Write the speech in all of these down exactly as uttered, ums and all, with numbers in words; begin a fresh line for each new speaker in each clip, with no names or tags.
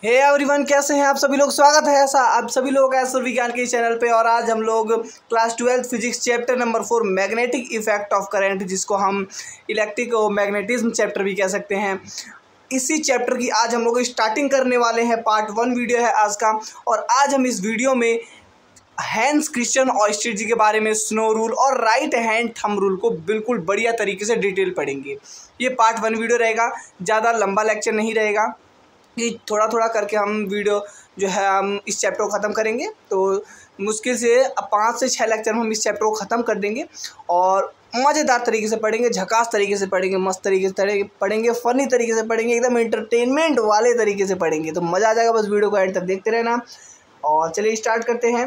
Hey everyone, कैसे हैं आप सभी लोग। स्वागत है ऐसा आप सभी लोग ऐसा विज्ञान के चैनल पे। और आज हम लोग class twelfth physics chapter number four magnetic effect of current, जिसको हम इलेक्ट्रिक और मैग्नेटिज्म चैप्टर भी कह सकते हैं, इसी चैप्टर की आज हम लोग स्टार्टिंग करने वाले हैं। पार्ट वन वीडियो है आज का। और आज हम इस वीडियो में हैंस क्रिश्चियन ऑयस्टर जी के बारे में, स्नो रूल और राइट हैंड थंब रूल को बिल्कुल बढ़िया तरीके से डिटेल पढ़ेंगे। ये पार्ट वन वीडियो रहेगा, ज़्यादा लंबा लेक्चर नहीं रहेगा। ये थोड़ा थोड़ा करके हम वीडियो जो है हम इस चैप्टर को ख़त्म करेंगे। तो मुश्किल से अब पाँच से छः लेक्चर में हम इस चैप्टर को ख़त्म कर देंगे और मज़ेदार तरीके से पढ़ेंगे, झकास तरीके से पढ़ेंगे, मस्त तरीके से पढ़ेंगे, फ़नी तरीके से पढ़ेंगे, एकदम एंटरटेनमेंट वाले तरीके से पढ़ेंगे। तो मज़ा आ जाएगा, बस वीडियो को एंड तक देखते रहना। और चलिए स्टार्ट करते हैं।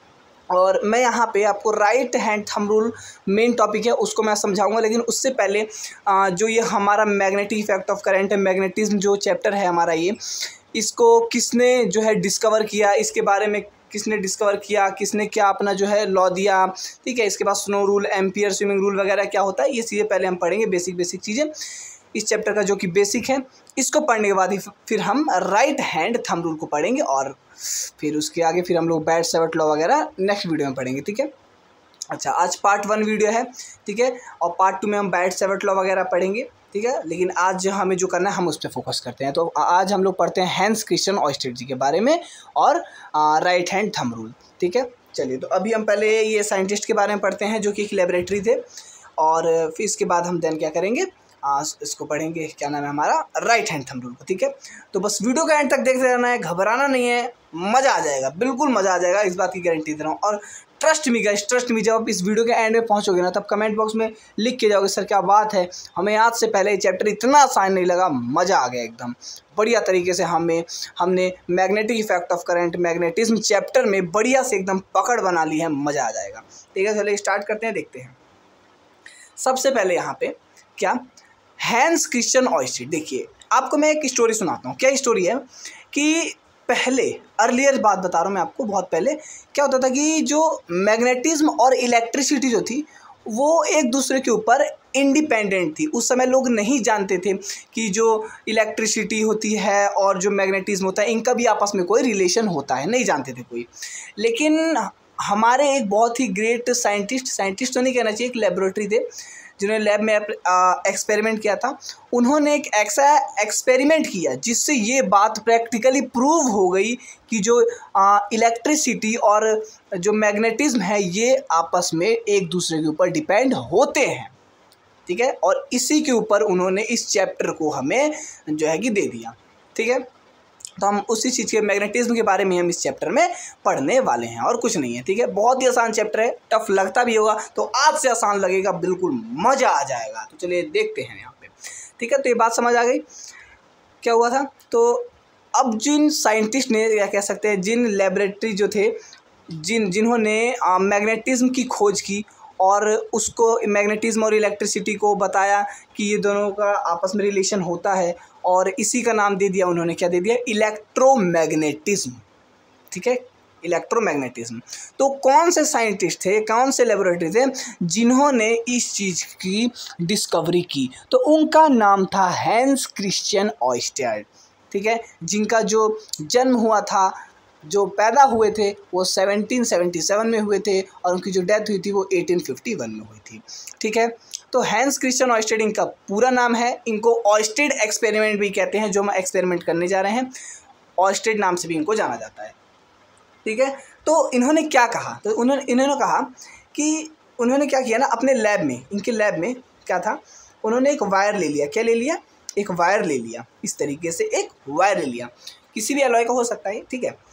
और मैं यहाँ पे आपको right hand thumb rule main topic है, उसको मैं समझाऊंगा। लेकिन उससे पहले जो ये हमारा मैग्नेटिक इफेक्ट ऑफ करंट है, मैग्नेटिज्म जो चैप्टर है हमारा, ये इसको किसने जो है डिस्कवर किया, इसके बारे में किसने डिस्कवर किया, किसने क्या अपना जो है लॉ दिया, ठीक है। इसके बाद snow rule, Ampere swimming rule वगैरह क्या होता है, ये चीज़ें पहले हम पढ़ेंगे, बेसिक बेसिक चीज़ें इस चैप्टर का जो कि बेसिक है। इसको पढ़ने के बाद ही फिर हम राइट हैंड थंब रूल को पढ़ेंगे और फिर उसके आगे फिर हम लोग बैट सेवट लॉ वगैरह नेक्स्ट वीडियो में पढ़ेंगे, ठीक है। अच्छा, आज पार्ट वन वीडियो है, ठीक है। और पार्ट टू में हम बैट सेवट लॉ वगैरह पढ़ेंगे, ठीक है। लेकिन आज हमें जो करना है हम उस पर फोकस करते हैं। तो आज हम लोग पढ़ते हैं हैंस क्रिश्चियन ऑयस्टर जी के बारे में और राइट हैंड थंब रूल, ठीक है। चलिए, तो अभी हम पहले ये साइंटिस्ट के बारे में पढ़ते हैं जो कि एक लेबोरेटरी थे, और फिर इसके बाद हम देन क्या करेंगे, आज इसको पढ़ेंगे, क्या नाम है हमारा, राइट हैंड थंब रूल को, ठीक है। तो बस वीडियो का एंड तक देखते रहना है, घबराना नहीं है, मज़ा आ जाएगा, बिल्कुल मज़ा आ जाएगा, इस बात की गारंटी दे रहा हूँ। और trust me guys, trust me, जब आप इस वीडियो के एंड में पहुँचोगे ना, तब कमेंट बॉक्स में लिख के जाओगे, सर क्या बात है, हमें आज से पहले ये चैप्टर इतना आसान नहीं लगा, मज़ा आ गया एकदम बढ़िया तरीके से। हमें हमने magnetic effect of current, magnetism chapter में बढ़िया से एकदम पकड़ बना ली है, मज़ा आ जाएगा, ठीक है। चलिए स्टार्ट करते हैं, देखते हैं। सबसे पहले यहाँ पे क्या, हैंस क्रिश्चियन ऑयस्टर। देखिए, आपको मैं एक स्टोरी सुनाता हूँ। क्या स्टोरी है कि पहले अर्लियर बात बता रहा हूँ मैं आपको, बहुत पहले क्या होता था कि जो मैग्नेटिज्म और इलेक्ट्रिसिटी जो थी वो एक दूसरे के ऊपर इंडिपेंडेंट थी। उस समय लोग नहीं जानते थे कि जो इलेक्ट्रिसिटी होती है और जो मैग्नेटिज्म होता है, इनका भी आपस में कोई रिलेशन होता है, नहीं जानते थे कोई। लेकिन हमारे एक बहुत ही ग्रेट साइंटिस्ट, साइंटिस्ट तो नहीं कहना चाहिए, एक लेबोरेटरी थे जिन्होंने लैब में एक्सपेरिमेंट किया था। उन्होंने एक ऐसा एक्सपेरिमेंट किया जिससे ये बात प्रैक्टिकली प्रूव हो गई कि जो इलेक्ट्रिसिटी और जो मैग्नेटिज्म है ये आपस में एक दूसरे के ऊपर डिपेंड होते हैं, ठीक है। और इसी के ऊपर उन्होंने इस चैप्टर को हमें जो है कि दे दिया, ठीक है। तो हम उसी चीज़ के मैग्नेटिज्म के बारे में हम इस चैप्टर में पढ़ने वाले हैं, और कुछ नहीं है, ठीक है। बहुत ही आसान चैप्टर है, टफ लगता भी होगा तो आज से आसान लगेगा, बिल्कुल मज़ा आ जाएगा। तो चलिए देखते हैं यहाँ पे, ठीक है। तो ये बात समझ आ गई क्या हुआ था। तो अब जिन साइंटिस्ट ने, या कह सकते हैं जिन लेबोरेटरी जो थे, जिन जिन्होंने मैग्नेटिज्म की खोज की और उसको मैग्नेटिज्म और इलेक्ट्रिसिटी को बताया कि ये दोनों का आपस में रिलेशन होता है, और इसी का नाम दे दिया उन्होंने, क्या दे दिया, इलेक्ट्रोमैग्नेटिज्म, ठीक है, इलेक्ट्रोमैग्नेटिज्म। तो कौन से साइंटिस्ट थे, कौन से लेबोरेटरी थे जिन्होंने इस चीज़ की डिस्कवरी की, तो उनका नाम था हैंस क्रिश्चियन ऑयस्टर, ठीक है। जिनका जो जन्म हुआ था, जो पैदा हुए थे वो सेवनटीन सेवेंटी सेवन में हुए थे, और उनकी जो डेथ हुई थी वो एटीन फिफ्टी वन में हुई थी, ठीक है। तो हैंस क्रिश्चियन ऑयस्टर इनका पूरा नाम है। इनको ऑयस्टर एक्सपेरिमेंट भी कहते हैं, जो हम एक्सपेरिमेंट करने जा रहे हैं, ऑयस्टर नाम से भी इनको जाना जाता है, ठीक है। तो इन्होंने क्या कहा, तो उन्होंने इन्होंने कहा कि उन्होंने क्या किया ना, अपने लैब में, इनके लैब में क्या था, उन्होंने एक वायर ले लिया। क्या ले लिया, एक वायर ले लिया, इस तरीके से एक वायर ले लिया, किसी भी अलॉय का हो सकता है, ठीक है।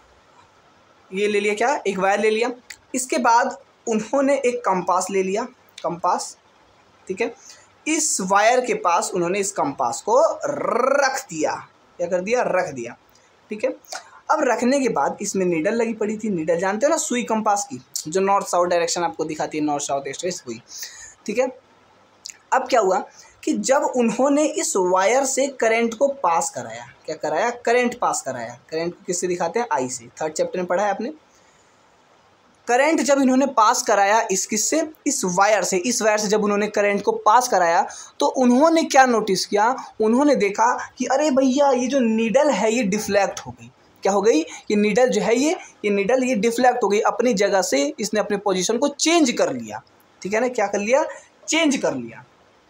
ये ले लिया, क्या, एक वायर ले लिया। इसके बाद उन्होंने एक कंपास ले लिया, कंपास, ठीक है। इस वायर के पास उन्होंने इस कंपास को रख दिया, क्या कर दिया, रख दिया, ठीक है। अब रखने के बाद इसमें नीडल लगी पड़ी थी, नीडल जानते हो ना, सुई कंपास की, जो नॉर्थ साउथ डायरेक्शन आपको दिखाती है, नॉर्थ साउथ ईस्ट वेस्ट, हुई, ठीक है। अब क्या हुआ कि जब उन्होंने इस वायर से करंट को पास कराया, क्या कराया, करंट पास कराया। करंट को किससे दिखाते हैं, आई से, थर्ड चैप्टर में पढ़ा है आपने। करंट जब इन्होंने पास कराया इस किससे, इस वायर से, इस वायर से जब उन्होंने करंट को पास कराया तो उन्होंने क्या नोटिस किया, उन्होंने देखा कि अरे भैया ये जो नीडल है ये डिफ्लेक्ट हो गई। क्या हो गई, ये नीडल जो है ये ये नीडल ये डिफ्लेक्ट हो गई, अपनी जगह से इसने अपने पोजीशन को चेंज कर लिया। ठीक है ना, क्या कर लिया, चेंज कर लिया।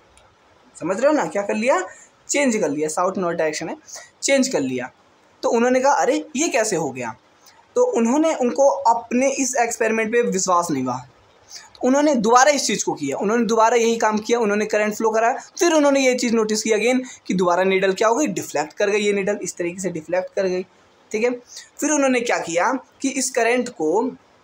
समझ रहे हो ना, क्या कर लिया, चेंज कर लिया, साउथ नॉर्थ डायरेक्शन है, चेंज कर लिया। तो उन्होंने कहा अरे ये कैसे हो गया, तो उन्होंने उनको अपने इस एक्सपेरिमेंट पे विश्वास नहीं हुआ। तो उन्होंने दोबारा इस चीज़ को किया, उन्होंने दोबारा यही काम किया, उन्होंने करंट फ्लो करा, फिर उन्होंने ये चीज़ नोटिस की अगेन कि दोबारा नीडल क्या हो गई, डिफ्लेक्ट कर गई, ये नीडल इस तरीके से डिफ्लेक्ट कर गई। ठीक है, फिर उन्होंने क्या किया कि इस करंट को,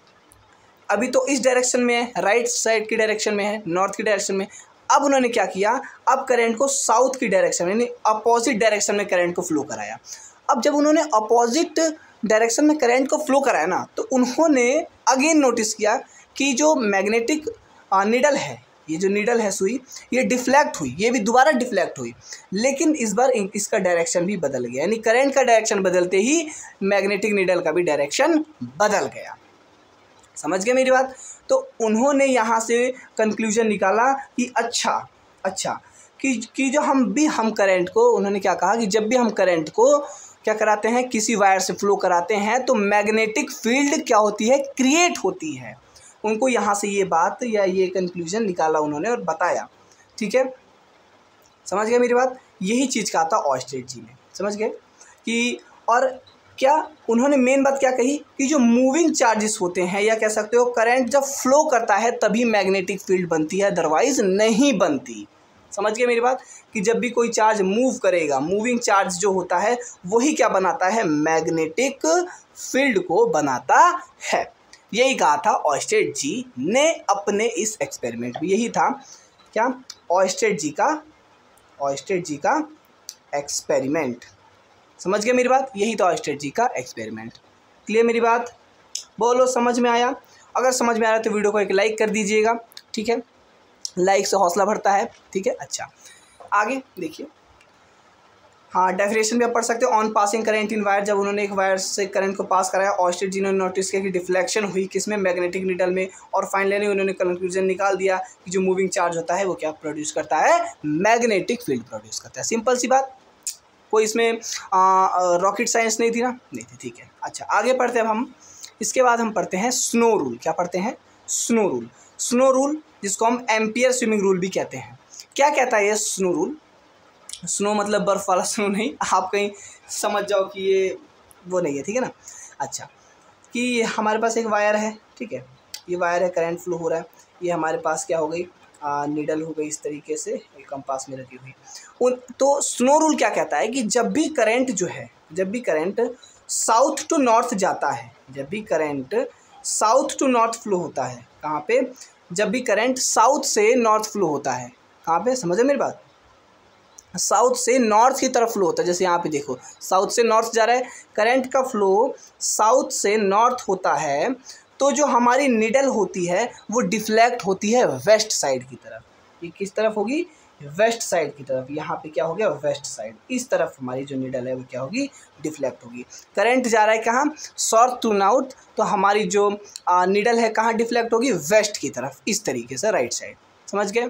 अभी तो इस डायरेक्शन में है, राइट साइड की डायरेक्शन में है, नॉर्थ की डायरेक्शन में, अब उन्होंने क्या किया, अब करंट को साउथ की डायरेक्शन यानी अपोजिट डायरेक्शन में करंट को फ्लो कराया। अब जब उन्होंने अपोजिट डायरेक्शन में करंट को फ्लो कराया ना, तो उन्होंने अगेन नोटिस किया कि जो मैग्नेटिक नीडल है, ये जो नीडल है सुई, ये डिफ्लेक्ट हुई, ये भी दोबारा डिफ्लेक्ट हुई, लेकिन इस बार इसका डायरेक्शन भी बदल गया, यानी करंट का डायरेक्शन बदलते ही मैग्नेटिक नीडल का भी डायरेक्शन बदल गया। समझ गए मेरी बात। तो उन्होंने यहाँ से कंक्लूजन निकाला कि अच्छा अच्छा कि कि जो हम भी हम करंट को, उन्होंने क्या कहा कि जब भी हम करंट को क्या कराते हैं, किसी वायर से फ्लो कराते हैं तो मैग्नेटिक फील्ड क्या होती है, क्रिएट होती है। उनको यहाँ से ये बात या ये कंक्लूजन निकाला उन्होंने और बताया। ठीक है, समझ गए मेरी बात। यही चीज़ कहा था ऑयस्टेड जी ने, समझ गए कि, और क्या उन्होंने मेन बात क्या कही कि जो मूविंग चार्जेस होते हैं, या कह सकते हो करंट जब फ्लो करता है तभी मैग्नेटिक फील्ड बनती है, अदरवाइज नहीं बनती। समझ गए मेरी बात कि जब भी कोई चार्ज मूव करेगा, मूविंग चार्ज जो होता है वही क्या बनाता है, मैग्नेटिक फील्ड को बनाता है। यही कहा था ऑयस्टेड जी ने अपने इस एक्सपेरिमेंट में। यही था क्या, ऑयस्टेड जी का ऑयस्टेड जी का एक्सपेरिमेंट। समझ गए मेरी बात, यही था ऑयस्टेड जी का एक्सपेरिमेंट। क्लियर मेरी बात, बोलो समझ में आया। अगर समझ में आ रहा है तो वीडियो को एक लाइक कर दीजिएगा। ठीक है, लाइक से हौसला बढ़ता है। ठीक है, अच्छा आगे देखिए, हाँ डेफिनेशन भी आप पढ़ सकते हो। On passing current in wire, जब उन्होंने एक वायर से करंट को पास कराया, ऑयस्टेड जी ने नोटिस किया कि डिफ्लेक्शन हुई किसमें, मैग्नेटिक नीडल में, और फाइनली उन्होंने कंक्लूजन निकाल दिया कि जो मूविंग चार्ज होता है वो क्या प्रोड्यूस करता है, मैग्नेटिक फील्ड प्रोड्यूस करता है। सिंपल सी बात, कोई इसमें रॉकेट साइंस नहीं थी ना, नहीं थी। ठीक है, अच्छा आगे पढ़ते हैं अब हम। इसके बाद हम पढ़ते हैं स्नो रूल। क्या पढ़ते हैं, स्नो रूल। स्नो रूल जिसको हम एम्पियर स्विमिंग रूल भी कहते हैं। क्या कहता है ये स्नो रूल, स्नो मतलब बर्फ़ वाला स्नो नहीं, आप कहीं समझ जाओ कि ये वो नहीं है। ठीक है ना, अच्छा कि हमारे पास एक वायर है, ठीक है, ये वायर है, करंट फ्लो हो रहा है, ये हमारे पास क्या हो गई, नीडल हो गई इस तरीके से, एक कंपास में रखी हुई। उन तो स्नो रूल क्या कहता है कि जब भी करंट जो है, जब भी करंट साउथ टू नॉर्थ जाता है, जब भी current south to north flow होता है, कहाँ पे, जब भी करंट साउथ से नॉर्थ फ्लो होता है, कहाँ पे, समझे मेरी बात, साउथ से नॉर्थ की तरफ फ्लो होता है। जैसे यहाँ पे देखो, साउथ से नॉर्थ जा रहा है, करंट का फ्लो साउथ से नॉर्थ होता है, तो जो हमारी निडल होती है वो डिफ्लेक्ट होती है वेस्ट साइड की तरफ। ये किस तरफ होगी, वेस्ट साइड की तरफ। यहाँ पे क्या हो गया, वेस्ट साइड, इस तरफ हमारी जो निडल है वो क्या होगी, डिफ्लेक्ट होगी। करंट जा रहा है कहाँ, साउथ टू नॉर्थ, तो हमारी जो निडल है कहाँ डिफ्लेक्ट होगी, वेस्ट की तरफ, इस तरीके से, राइट साइड। समझ गए,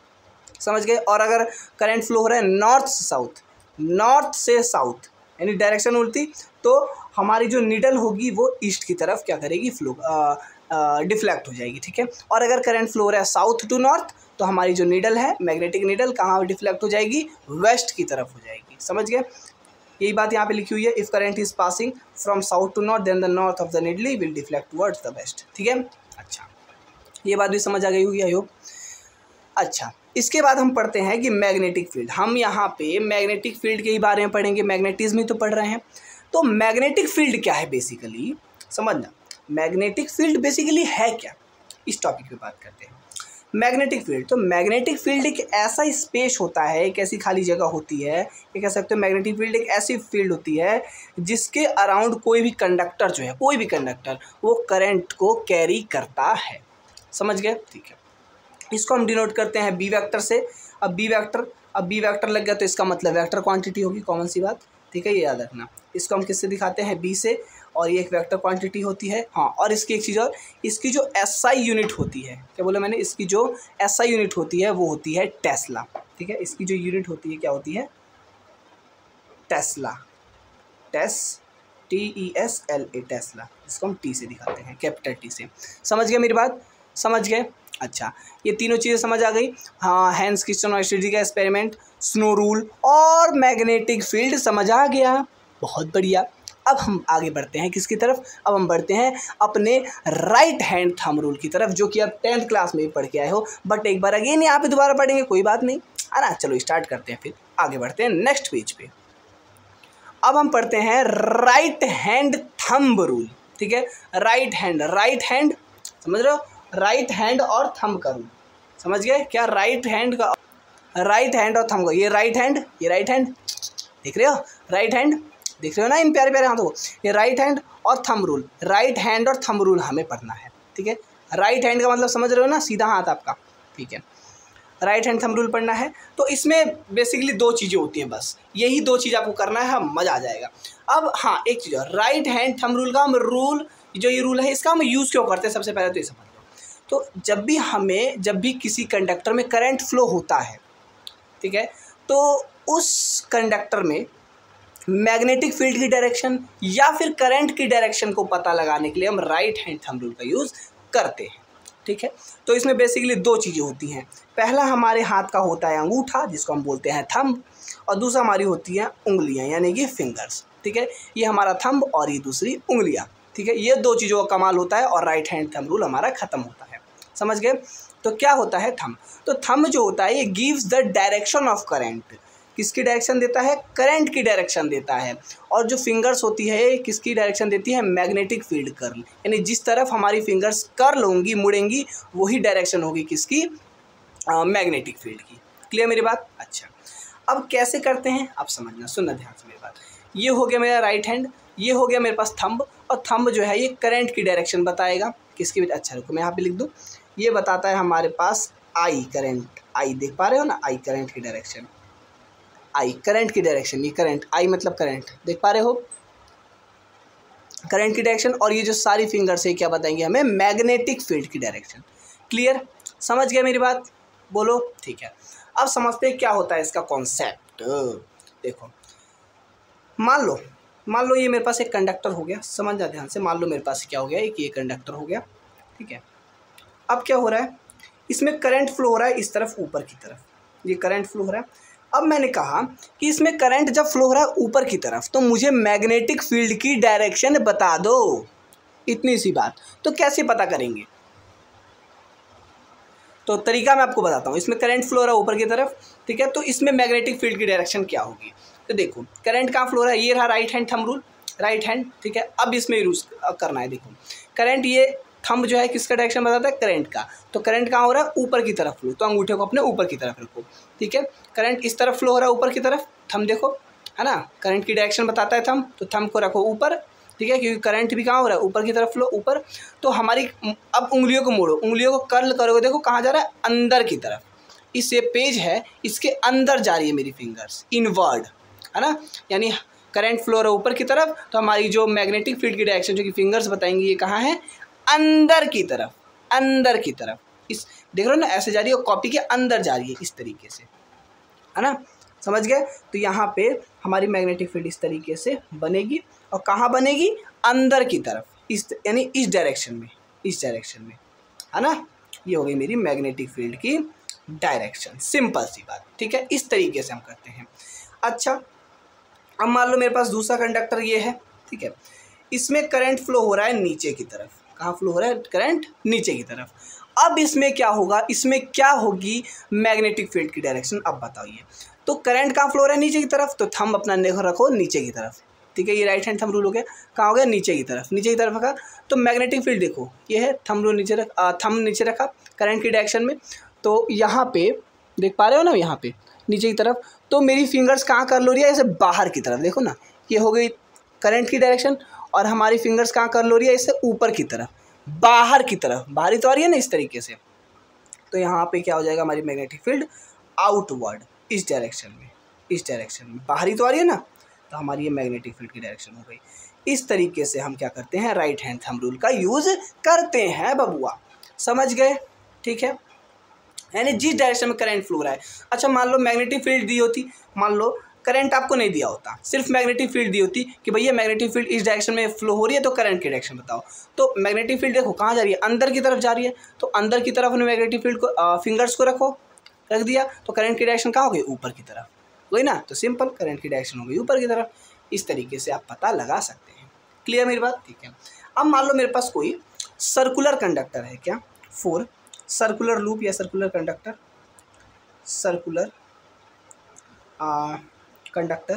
समझ गए। और अगर करंट फ्लो हो रहा है नॉर्थ से साउथ, नॉर्थ से साउथ यानी डायरेक्शन उल्टी, तो हमारी जो निडल होगी वो ईस्ट की तरफ क्या करेगी, फ्लो डिफ्लेक्ट हो जाएगी। ठीक है, और अगर करंट फ्लो हो रहा है साउथ टू नॉर्थ, तो हमारी जो निडल है, मैग्नेटिक निडल, कहाँ डिफ्लेक्ट हो जाएगी, वेस्ट की तरफ हो जाएगी। समझ गए, यही बात यहाँ पे लिखी हुई है। If current is passing from south to north then the north of the needle will deflect towards the west. ठीक है, अच्छा ये बात भी समझ आ गई होगी आई होप। अच्छा, इसके बाद हम पढ़ते हैं कि मैग्नेटिक फील्ड। हम यहाँ पे मैग्नेटिक फील्ड के ही बारे में पढ़ेंगे, मैग्नेटिज्म ही तो पढ़ रहे हैं। तो मैग्नेटिक फील्ड क्या है बेसिकली, समझना, मैग्नेटिक फील्ड बेसिकली है क्या, इस टॉपिक पे बात करते हैं। मैग्नेटिक फील्ड, तो मैग्नेटिक फील्ड एक ऐसा स्पेस होता है, एक ऐसी खाली जगह होती है, ये कह सकते हो मैग्नेटिक फील्ड एक ऐसी फील्ड होती है जिसके अराउंड कोई भी कंडक्टर जो है, कोई भी कंडक्टर वो करंट को कैरी करता है। समझ गए, ठीक है। इसको हम डिनोट करते हैं बी वेक्टर से। अब बी वेक्टर अब बी वेक्टर लग गया तो इसका मतलब वेक्टर क्वांटिटी होगी, कॉमन सी बात। ठीक है, ये याद रखना। इसको हम किससे दिखाते हैं, बी से, और ये एक वेक्टर क्वांटिटी होती है। हाँ, और इसकी एक चीज़ और, इसकी जो एसआई यूनिट होती है, क्या बोला मैंने, इसकी जो एसआई यूनिट होती है वो होती है टेस्ला। ठीक है, इसकी जो यूनिट होती है क्या होती है, टेस्ला, टेस T E S L A, Tesla, इसको हम टी से दिखाते हैं, कैपिटल टी से। समझ गए मेरी बात, समझ गए। अच्छा, ये तीनों चीज़ें समझ आ गई। हाँ, हैंस क्रिस्टियन ऑयस्टर्जी का एक्सपेरिमेंट, स्नो रूल और मैग्नेटिक फील्ड समझ आ गया, बहुत बढ़िया। अब हम आगे बढ़ते हैं किसकी तरफ, अब हम बढ़ते हैं अपने राइट हैंड थंब रूल की तरफ, जो कि आप टेंथ क्लास में भी पढ़ के आए हो, बट एक बार अगेन यहाँ पे दोबारा पढ़ेंगे, कोई बात नहीं, है ना। चलो स्टार्ट करते हैं, फिर आगे बढ़ते हैं नेक्स्ट पेज पे। अब हम पढ़ते हैं राइट हैंड थंब रूल। ठीक है, राइट हैंड, राइट हैंड समझ रहे हो, राइट हैंड और थंब का रूल समझ गए क्या, राइट हैंड का, राइट हैंड और थंब का, ये राइट हैंड, ये राइट हैंड देख रहे हो, राइट हैंड देख रहे हो ना इन प्यारे प्यारे हाथों को, ये राइट हैंड और थंब रूल, राइट हैंड और थंब रूल हमें पढ़ना है। ठीक है, राइट हैंड का मतलब समझ रहे हो ना, सीधा हाथ आपका। ठीक है, राइट हैंड थंब रूल पढ़ना है, तो इसमें बेसिकली दो चीज़ें होती हैं, बस यही दो चीज़ आपको करना है, मज़ा आ जाएगा। अब हाँ, एक चीज़ और, राइट हैंड थंब रूल का हम रूल, जो ये रूल है इसका हम यूज़ क्यों करते हैं, सबसे पहले तो ये समझ लो। तो जब भी हमें, जब भी किसी कंडक्टर में करंट फ्लो होता है, ठीक है, तो उस कंडक्टर में मैग्नेटिक फील्ड की डायरेक्शन या फिर करंट की डायरेक्शन को पता लगाने के लिए हम राइट हैंड थंब रूल का यूज़ करते हैं। ठीक है, तो इसमें बेसिकली दो चीज़ें होती हैं, पहला हमारे हाथ का होता है अंगूठा, जिसको हम बोलते हैं थंब, और दूसरा हमारी होती हैं उंगलियां, यानी कि फिंगर्स। ठीक है, ये हमारा थंब और ये दूसरी उंगलियां। ठीक है, ये दो चीज़ों का कमाल होता है और राइट हैंड थंब रूल हमारा ख़त्म होता है। समझ गए। तो क्या होता है थंब, तो थंब जो होता है ये gives the direction of current, किसकी डायरेक्शन देता है, करंट की डायरेक्शन देता है। और जो फिंगर्स होती है किसकी डायरेक्शन देती है, मैग्नेटिक फील्ड कर्ल, यानी जिस तरफ हमारी फिंगर्स कर्ल होंगी, मुड़ेंगी, वही डायरेक्शन होगी किसकी, मैग्नेटिक फील्ड की। क्लियर मेरी बात। अच्छा, अब कैसे करते हैं आप समझना, सुनना ध्यान से मेरी बात। ये हो गया मेरा राइट हैंड, ये हो गया मेरे पास थंब, और थंब जो है ये करंट की डायरेक्शन बताएगा किसकी, अच्छा रुको मैं यहाँ पे लिख दूँ, ये बताता है हमारे पास आई करंट, आई देख पा रहे हो ना, आई करंट की डायरेक्शन, आई करंट की डायरेक्शन, ये करंट, आई मतलब करंट, देख पा रहे हो करंट की डायरेक्शन, और ये जो सारी फिंगर्स है क्या बताएंगे हमें, मैग्नेटिक फील्ड की डायरेक्शन। क्लियर, समझ गया मेरी बात, बोलो। ठीक है, अब समझते हैं क्या होता है इसका कॉन्सेप्ट। देखो, मान लो मान लो ये मेरे पास एक कंडक्टर हो गया, समझ जा ध्यान से, मान लो मेरे पास क्या हो गया, एक ये कंडक्टर हो गया। ठीक है, अब क्या हो रहा है, इसमें करंट फ्लो हो रहा है इस तरफ, ऊपर की तरफ, ये करंट फ्लो हो रहा है। अब मैंने कहा कि इसमें करंट जब फ्लो हो रहा है ऊपर की तरफ, तो मुझे मैग्नेटिक फील्ड की डायरेक्शन बता दो, इतनी सी बात। तो कैसे पता करेंगे, तो तरीका मैं आपको बताता हूँ। इसमें करंट फ्लो हो रहा है ऊपर की तरफ, ठीक है, तो इसमें मैग्नेटिक फील्ड की डायरेक्शन क्या होगी, तो देखो करंट कहाँ फ्लो हो रहा है, ये रहा right hand thumb rule, right hand. ठीक है, अब इसमें यूज करना है, देखो करंट, ये थंब जो है किसका डायरेक्शन बताता है, करंट का, तो करंट कहाँ हो रहा है, ऊपर की तरफ फ्लो, तो अंगूठे को अपने ऊपर की तरफ रखो। ठीक है, करंट इस तरफ फ्लो हो रहा है ऊपर की तरफ, थंब देखो, है ना, करंट की डायरेक्शन बताता है थंब, तो थंब को रखो ऊपर। ठीक है, क्योंकि करंट भी कहाँ हो रहा है, ऊपर की तरफ फ्लो, ऊपर। तो हमारी, अब उंगलियों को मोड़ो, उंगलियों को कर्ल करोगे, देखो कहाँ जा रहा है, अंदर की तरफ। इस ये पेज है, इसके अंदर जा रही है मेरी फिंगर्स, इनवर्ड, है ना, यानी करंट फ्लो हो रहा है ऊपर की तरफ, तो हमारी जो मैग्नेटिक फील्ड की डायरेक्शन जो कि फिंगर्स बताएंगी, ये कहाँ है, अंदर की तरफ, अंदर की तरफ। इस देख रहे हो ना, ऐसे जा रही है, कॉपी के अंदर जा रही है, इस तरीके से, है ना, समझ गए। तो यहाँ पे हमारी मैग्नेटिक फील्ड इस तरीके से बनेगी, और कहाँ बनेगी, अंदर की तरफ, इस यानी इस डायरेक्शन में, इस डायरेक्शन में, है ना। ये हो गई मेरी मैग्नेटिक फील्ड की डायरेक्शन, सिंपल सी बात। ठीक है, इस तरीके से हम करते हैं। अच्छा, अब मान लो मेरे पास दूसरा कंडक्टर ये है। ठीक है, इसमें करंट फ्लो हो रहा है नीचे की तरफ, कहाँ फ्लो हो रहा है, करंट नीचे की तरफ। अब इसमें क्या होगा, इसमें क्या होगी, मैग्नेटिक फील्ड की डायरेक्शन। अब बताइए, तो करंट कहाँ फ्लो हो रहा है, नीचे की तरफ, तो थंब अपना रखो नीचे की तरफ। ठीक है, ये राइट हैंड थंब रूल हो गया, कहाँ हो गया, नीचे की तरफ, नीचे की तरफ रखा, तो मैग्नेटिक फील्ड देखो ये है, थंब रूल नीचे रख, थंब नीचे रखा करंट की डायरेक्शन में, तो यहाँ पे देख पा रहे हो ना, यहाँ पे नीचे की तरफ, तो मेरी फिंगर्स कहाँ कर लो रही है, ऐसे बाहर की तरफ, देखो ना, ये हो गई करंट की डायरेक्शन, और हमारी फिंगर्स कहाँ कर लो रही है, इससे ऊपर की तरफ, बाहर की तरफ, बाहरी तो आ रही है ना इस तरीके से। तो यहाँ पे क्या हो जाएगा, हमारी मैग्नेटिक फील्ड आउटवर्ड, इस डायरेक्शन में, इस डायरेक्शन में, बाहरी तो आ रही है ना, तो हमारी ये मैग्नेटिक फील्ड की डायरेक्शन हो गई। इस तरीके से हम क्या करते हैं, राइट हैंड थंब रूल का यूज़ करते हैं बबुआ, समझ गए? ठीक है, यानी जिस डायरेक्शन में करंट फ्लो हो रहा है। अच्छा मान लो मैग्नेटिक फील्ड दी होती, मान लो करंट आपको नहीं दिया होता, सिर्फ मैग्नेटिक फील्ड दी होती कि भैया मैग्नेटिक फील्ड इस डायरेक्शन में फ्लो हो रही है तो करंट की डायरेक्शन बताओ। तो मैग्नेटिक फील्ड देखो कहाँ जा रही है, अंदर की तरफ जा रही है, तो अंदर की तरफ मैग्नेटिक फील्ड को फिंगर्स को रखो, रख दिया तो करंट की डायरेक्शन कहाँ हो गई, ऊपर की तरफ, वही ना। तो सिंपल करंट की डायरेक्शन हो गई ऊपर की तरफ। इस तरीके से आप पता लगा सकते हैं। क्लियर मेरी बात? ठीक है। अब मान लो मेरे पास कोई सर्कुलर कंडक्टर है, क्या फोर सर्कुलर लूप या सर्कुलर कंडक्टर, सर्कुलर कंडक्टर,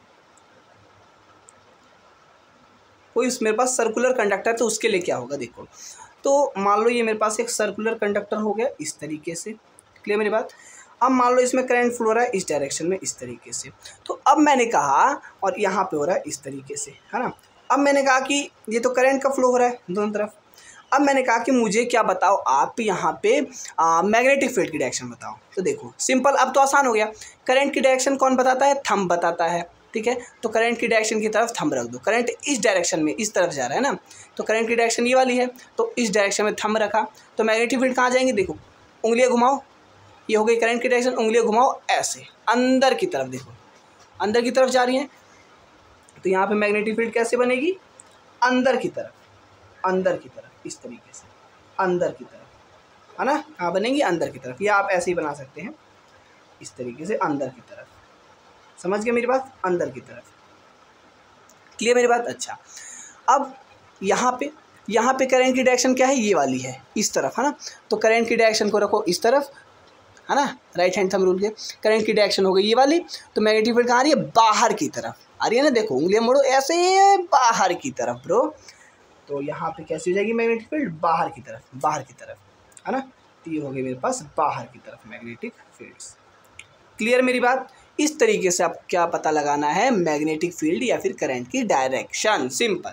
कोई मेरे पास सर्कुलर कंडक्टर, तो उसके लिए क्या होगा देखो। तो मान लो ये मेरे पास एक सर्कुलर कंडक्टर हो गया इस तरीके से। क्लियर मेरी बात? अब मान लो इसमें करंट फ्लो हो रहा है इस डायरेक्शन में इस तरीके से। तो अब मैंने कहा, और यहाँ पे हो रहा है इस तरीके से, है ना। अब मैंने कहा कि ये तो करंट का फ्लो हो रहा है दोनों तरफ। अब मैंने कहा कि मुझे क्या बताओ आप यहाँ पे मैग्नेटिक फील्ड की डायरेक्शन बताओ। तो देखो सिंपल, अब तो आसान हो गया। करंट की डायरेक्शन कौन बताता है, थंब बताता है, ठीक है। तो करंट की डायरेक्शन की तरफ थंब रख दो। करंट इस डायरेक्शन में इस तरफ जा रहा है ना, तो करंट की डायरेक्शन ये वाली है, तो इस डायरेक्शन में थंब रखा। तो मैग्नेटिक फील्ड कहाँ जाएंगे, देखो उंगलियाँ घुमाओ, ये हो गई करंट की डायरेक्शन, उंगलियाँ घुमाओ ऐसे अंदर की तरफ, देखो अंदर की तरफ जा रही हैं। तो यहाँ पे मैग्नेटिक फील्ड कैसे बनेगी, अंदर की तरफ, अंदर की तरफ इस तरीके से, अंदर की तरफ, है ना। हाँ बनेगी अंदर की तरफ, या आप ऐसे ही बना सकते हैं इस तरीके से अंदर की तरफ। समझ गए मेरी बात, अंदर की तरफ। क्लियर मेरी बात? अच्छा अब यहाँ पे यहाँ पे करंट की डायरेक्शन क्या है, ये वाली है इस तरफ, है ना। तो करंट की डायरेक्शन को रखो इस तरफ, है ना, राइट हैंड थंब रूल के। करंट की डायरेक्शन हो गई ये वाली, तो मैग्नेटिक फील्ड कहाँ आ रही है, बाहर की तरफ आ रही है ना। देखो उंगलियां मोड़ो ऐसे बाहर की तरफ ब्रो। तो यहाँ पे कैसी हो जाएगी मैग्नेटिक फील्ड, बाहर की तरफ, बाहर की तरफ, है ना। तो ये हो गई मेरे पास बाहर की तरफ मैग्नेटिक फील्ड्स। क्लियर मेरी बात? इस तरीके से आप क्या पता लगाना है, मैग्नेटिक फील्ड या फिर करंट की डायरेक्शन। सिंपल,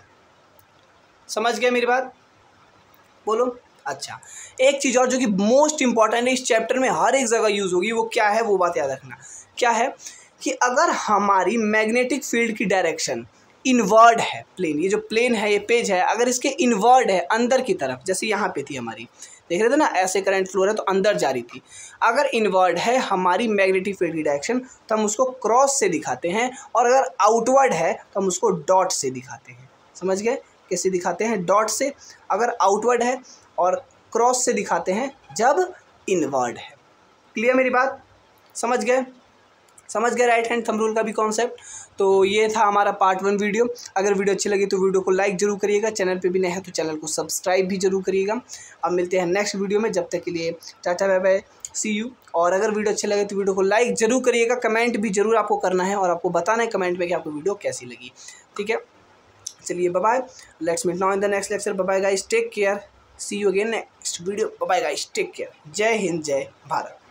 समझ गए मेरी बात? बोलो। अच्छा एक चीज़ और जो कि मोस्ट इंपॉर्टेंट है, इस चैप्टर में हर एक जगह यूज़ होगी, वो क्या है, वो बात याद रखना। क्या है कि अगर हमारी मैग्नेटिक फील्ड की डायरेक्शन इनवर्ड है, प्लेन, ये जो प्लेन है ये पेज है, अगर इसके इनवर्ड है अंदर की तरफ, जैसे यहाँ पे थी हमारी, देख रहे थे ना ऐसे करंट फ्लो है तो अंदर जा रही थी। अगर इनवर्ड है हमारी मैग्नेटिक फील्ड की डायरेक्शन तो हम उसको क्रॉस से दिखाते हैं, और अगर आउटवर्ड है तो हम उसको डॉट से दिखाते हैं। समझ गए? कैसे दिखाते हैं, डॉट से अगर आउटवर्ड है, और क्रॉस से दिखाते हैं जब इनवर्ड है। क्लियर मेरी बात? समझ गए? समझ गए राइट हैंड थंब रूल का भी कॉन्सेप्ट। तो ये था हमारा पार्ट वन वीडियो। अगर वीडियो अच्छी लगी तो वीडियो को लाइक जरूर करिएगा, चैनल पे भी नए हैं तो चैनल को सब्सक्राइब भी जरूर करिएगा। अब मिलते हैं नेक्स्ट वीडियो में, जब तक के लिए tata bye bye, see you. और अगर वीडियो अच्छी लगे तो वीडियो को लाइक जरूर करिएगा, कमेंट भी जरूर आपको करना है, और आपको बताना है कमेंट में कि आपको वीडियो कैसी लगी। ठीक है, चलिए bye bye, let's meet now in the next lecture. Bye bye guys, take care, see you again next video. Bye bye guys, take care. जय हिंद, जय भारत।